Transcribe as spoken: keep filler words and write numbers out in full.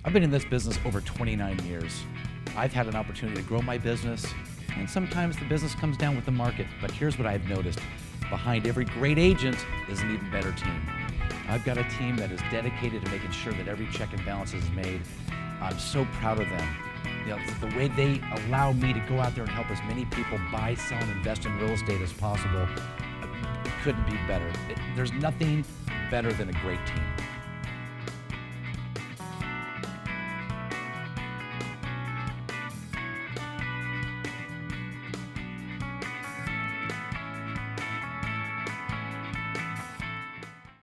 I've been in this business over twenty-nine years. I've had an opportunity to grow my business, and sometimes the business comes down with the market. But here's what I've noticed. Behind every great agent is an even better team. I've got a team that is dedicated to making sure that every check and balance is made. I'm so proud of them. You know, the way they allow me to go out there and help as many people buy, sell, and invest in real estate as possible, it couldn't be better. It, there's nothing better than a great team.